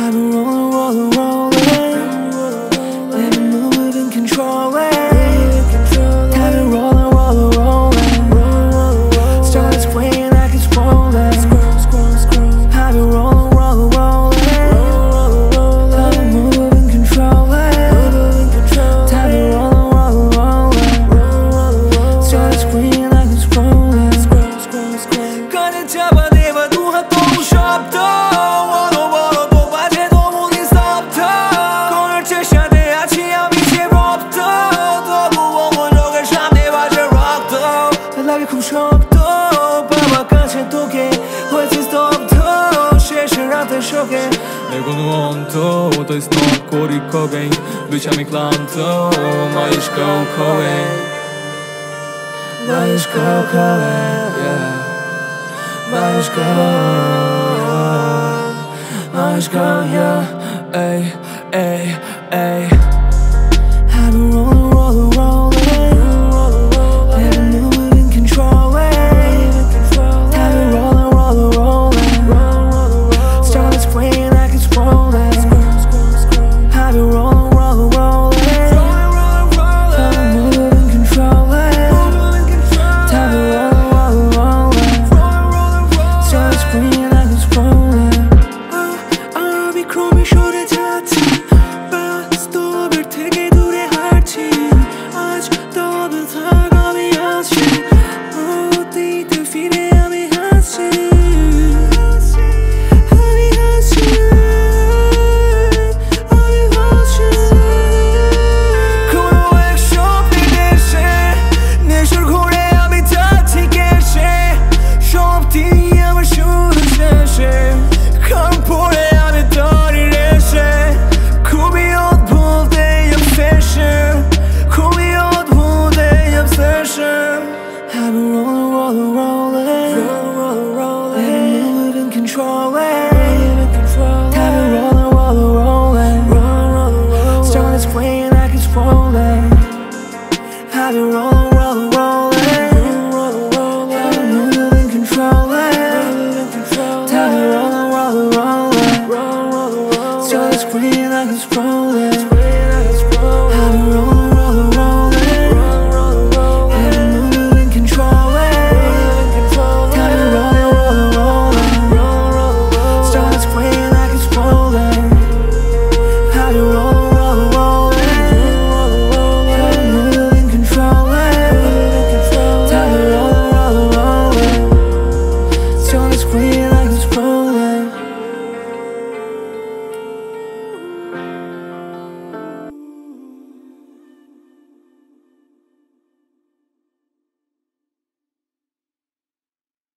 I've been rolling, let me move and control it. I've been rolling, started spraying like it's rolling. I've been rolling, let me move and control it. I've been rolling, started spraying like it's rolling. Gonna jump on it, but do have to shop though. खूब शौक तो बाबा काছে তোকে হয়েছিস স্তব্ধ শেষ রাতে শোকে 내고는 원도 더 스노우 꼬리 코베인 비참이 클란토 마이스 go calling 마이스 go calling yeah 마이스 go 마이스 go yeah ay ay ay I've been rolling I've been rolling, moving, controlling. I've been rolling, started spraying like it's rolling. I've been rolling, moving, controlling. I've been rolling, started spraying like it's rolling. I've been rolling. Scream like